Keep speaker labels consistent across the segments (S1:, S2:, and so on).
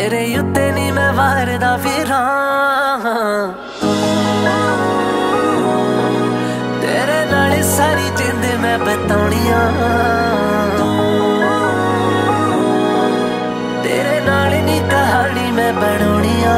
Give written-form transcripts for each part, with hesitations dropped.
S1: तेरे उत्ते नहीं मैं वारदा फिरां, तेरे नाल सारी जिंद मैं बताउणियां, तेरे नाल नी कहानी मैं बनाउणियां।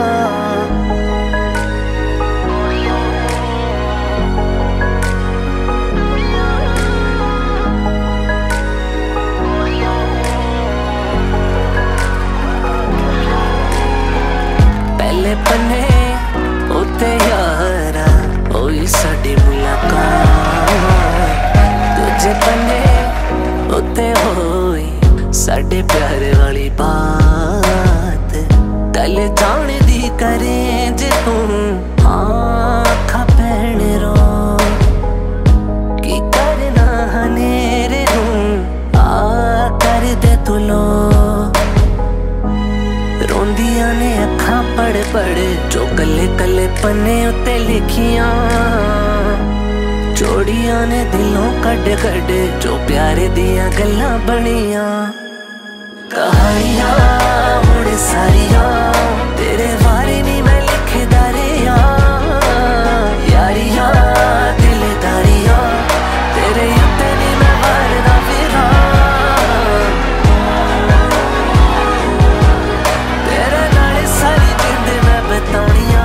S1: पहले पन्ने उत्ते यारा होई साडी मुलाकात, दूजे पन्ने उत्ते होई साडे प्यार वाली बात। गल जान दी करें जे तू आखा भैन रो, की करना हनेरे नूं आ कर दे तू लो। रोंदियां ने अखां पढ़ पढ़ जो कले कले पन्ने उत्ते लिखियां, जोड़ियां ने दिलों कड कड जो प्यारे दियां गल्लां बनियां। कहानियां हुण सारियां तेरे बारे नी मैं लिखदा रेहा, यारियां दिलदारियां तेरे उत्ते नी मैं वारदा फिरां, तेरे नाल सारी जिंद मैं बताउणियां।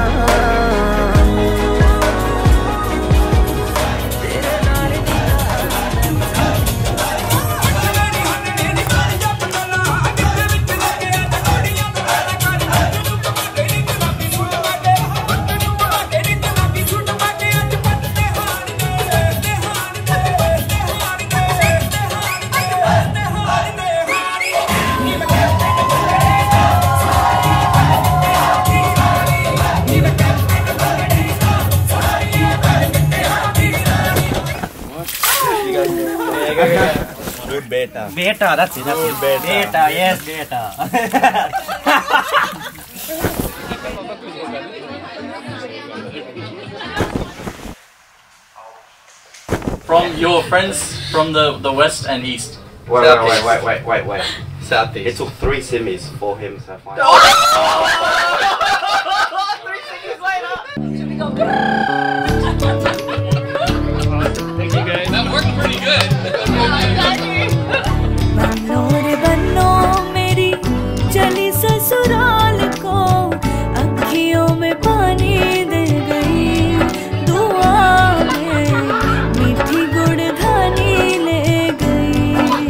S2: Good beta.
S3: Beta, that's it. Good beta. Beta, yes, beta.
S4: From your friends from the west and east.
S2: Wait. Southeast. It took 3 simmies for him to find.
S4: 3 seconds later. Should we go? Thank you guys. That worked pretty good.
S5: बनो मेरी चली ससुराल को, अखियों में पानी दे गई, दुआ में मीठी गुड़ धानी ले गई।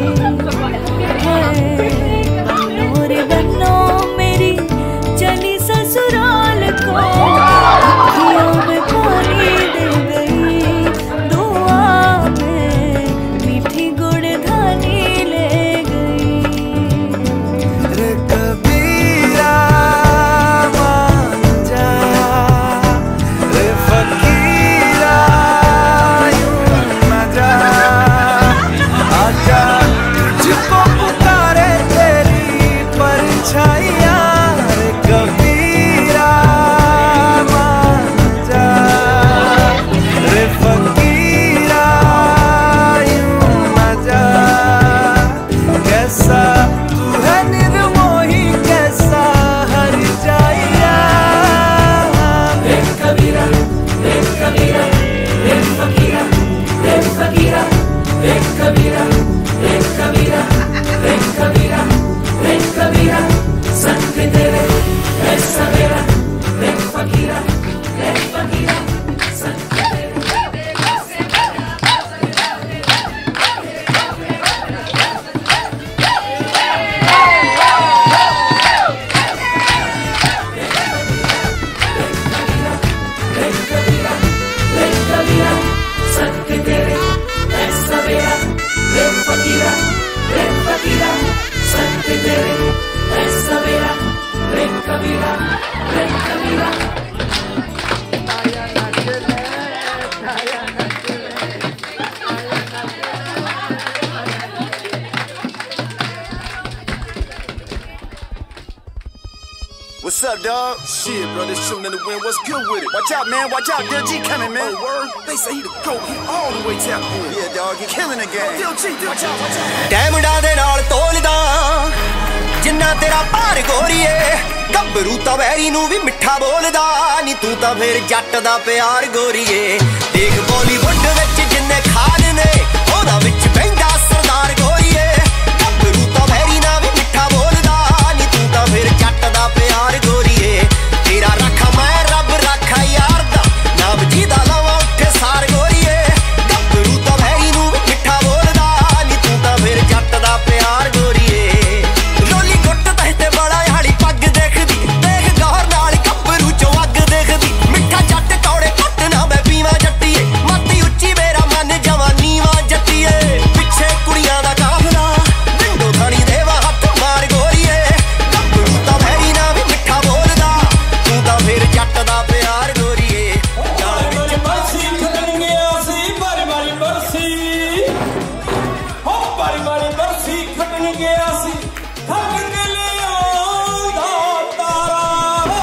S5: बनो मेरी चली ससुराल को, अखियों में पानी दे गई, दुआ में मीठी गुड़ धानी ले गई।
S1: रे कबीरा मान जा, रे फकीरा यूं न जा, आजा तुझको पुकारे तेरी परछाइयां। रे कबीरा मान जा, रे फकीरा यूं न जा, कैसा तू है निर्मोही कैसा हर जाइया। रे कबीरा रे कबीरा रे फकीरा रे फकीरा रे कबीरा रे कबीरा रे कबीरा रे कबीरा, संग तेरे है सवेरा। रे फकीरा रे फकीरा संग तेरे।
S6: What's up, dog? Shit, bro, this shooting in the wind. What's good with it? Watch out, man. Watch out. Lil G coming, man. Oh, word? They say he the GOAT. He all the way tapped in. Yeah, dog. He killing the game. Lil G, watch out, watch out.
S1: Time ਡਾ ਦੇ ਨਾਲ ਤੋਲਦਾ
S7: जिन्ना तेरा भार गोरीए गब्बरू तां vary नूं भी मिठा बोलदा नी तू तां फिर जट दा प्यार गोरीए देख बॉलीवुड विच जिन्ने खान ने ओहदा विच बहिंदा सरदार गोरीए गब्बरू तां वैरी ना भी मिठा बोलदा नी तू तां फिर जट दा प्यार गोरीए तेरा रखा मैं रब रखा यार दा नाम जीदा लवा उठे सार गोरीए गब्बरू तां वैरी नूं भी मिठा बोलदा नी तू तां फिर जट दा प्यार गोरीए रोली गुੱਟ ते बड़ा हाली पग देखदी देख गौर नाल गब्बरू चों अग देखदी मिठा जट कौड़े घुੱਟ ना मैं पीवां जट्टीए मती उच्ची मेरा मन जवानी वां जट्टीए पिछे कुड़ियां दा काफला विंडो थानी देवा हत्थ मार गोरीए गब्बरू तां वैरी ना भी मिठा बोलदा तू तां फिर जट दा प्यार गोरीए नाल विच बरसी खड़न गया सी बारी बारी बरसी हो बारी बारी बरसी खड़न गया सी थक के ले आंदा तारा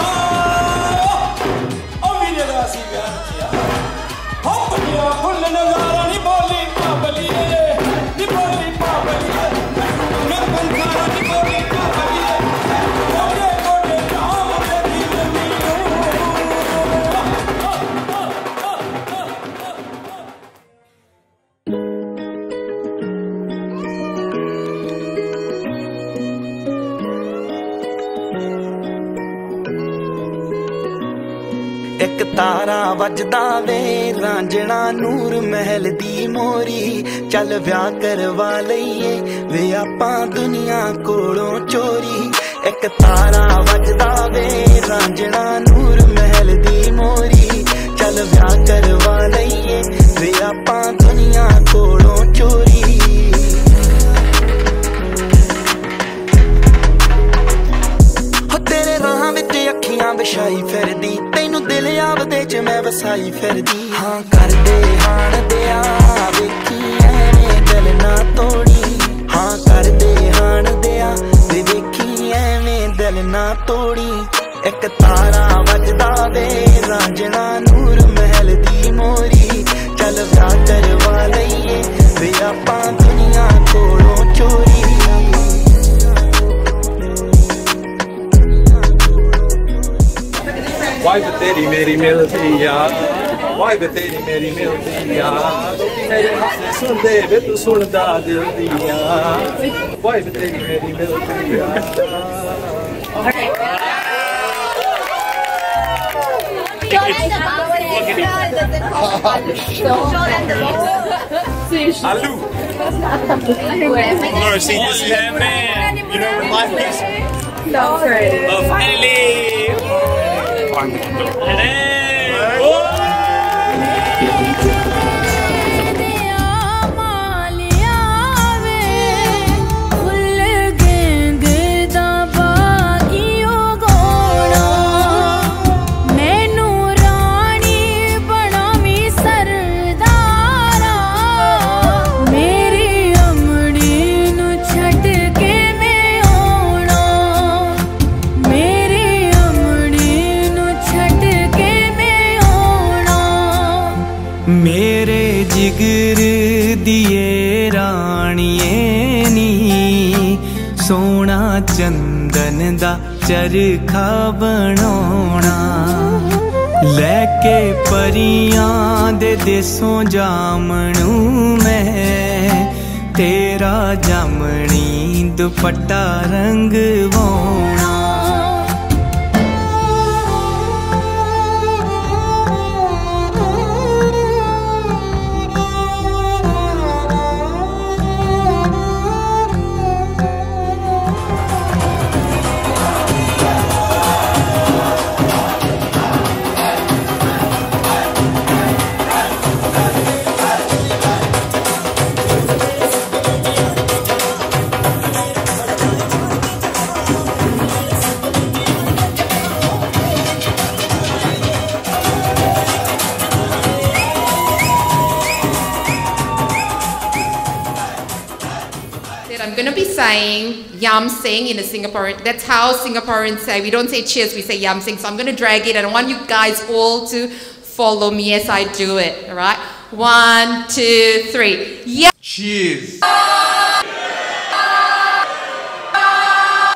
S7: ओ मेरे रासी गांचिया हो बनिया फुल नजारा नी बोली पाबली नी बोली पाबली मैं पंखारा नी बोली पाबली गोडे गोडे नाम दे दिल मीनू एक तारा वजदा वे रांझणा नूर महल दी मोरी चल व्याह करवा लईए वे आपां दुनिया कोलों चोरी एक तारा वजदा वे रांझणा नूर महल दी मोरी चल व्याह करवा लईए वे आपां दुनिया कोलों चोरी तेरे राह विच अखियां विछाई फिरदी तैनू दिल आवदे च मैं वसाई फिरदी हाँ कर दे हाण दिया वेखी ऐवें दिल ना तोड़ी हाँ कर दे हाण दिया वेखी ऐवें दिल ना तोड़ी एक तारा वजदा वे रांझणा नूर महल दी मोरी चल व्याह करवा लईए वे आपां दुनिया कोलों चोरी
S8: Why the तेरी मेरी मिलती यार Why the तेरी मेरी मिलती यार मेरे हंसने सुन दे वे तू सुनदा दिल दिया Why the तेरी मेरी मिलती यार Alu Laura, see this is man. You know the life is
S5: No,
S8: finally
S7: मेरे जिगर दिए राणिए नी सोना चंदन दा चरखा बनाना लैके परियां दे देसों जामनू मैं तेरा जामनी दुपट्टा रंगवाना
S9: I'm going to be saying yam sing in a Singaporean. That's how Singaporeans say. We don't say cheers, we say yam sing. So I'm going to drag it and I want you guys all to follow me as I do it. All right? 1, 2, 3. Yeah.
S8: Cheers.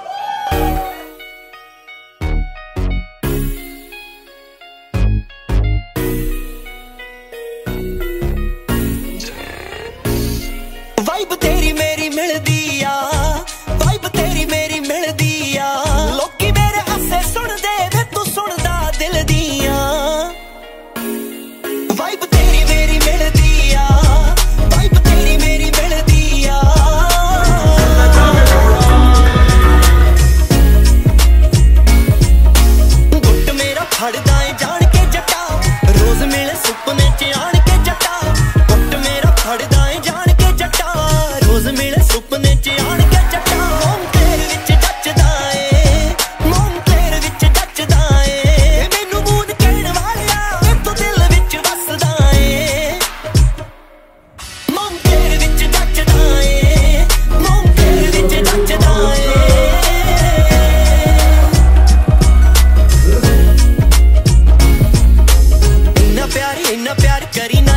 S7: प्यार करी ना